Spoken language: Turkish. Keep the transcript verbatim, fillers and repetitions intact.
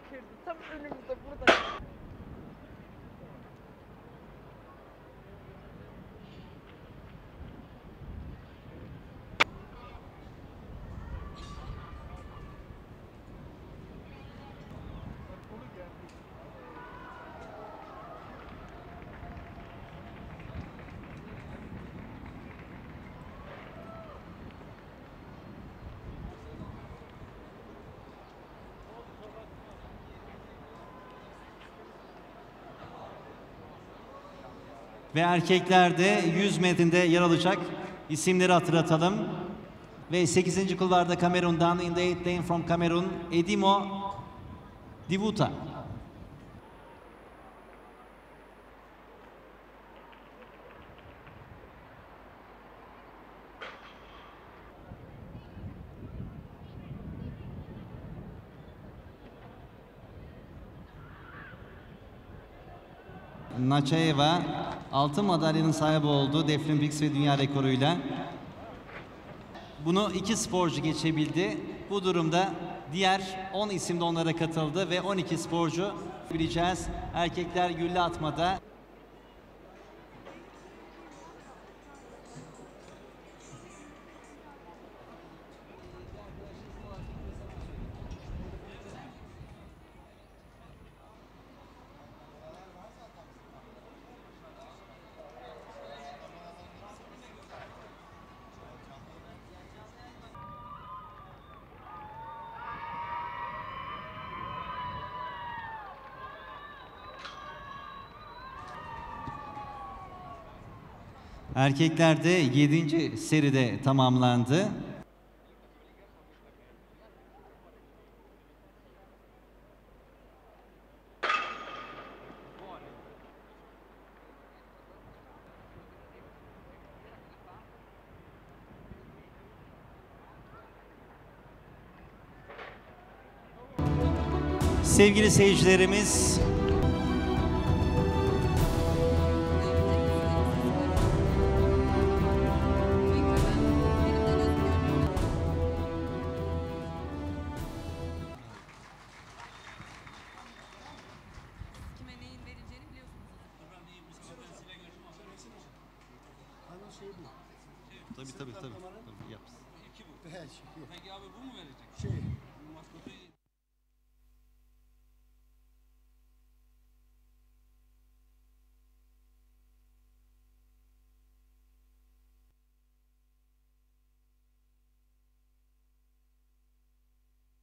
gerekirdi. Tam önümüzde burada. Ve erkeklerde yüz metrinde yer alacak isimleri hatırlatalım. Ve sekizinci kulvarda Kamerun'dan, in the eighth lane from Cameroon, Edimo Divuta. Naçaeva altın madalyanın sahibi oldu Deaflympics ve dünya rekoruyla. Bunu iki sporcu geçebildi. Bu durumda diğer on isim de onlara katıldı ve on iki sporcu bileceğiz. Erkekler gülle atmada. Erkeklerde yedinci seride tamamlandı. Sevgili seyircilerimiz, tabii tabii tabii. Tabii, yap. İki bu. Peki. Peki abi bu mu verecek? Şey. Maskotu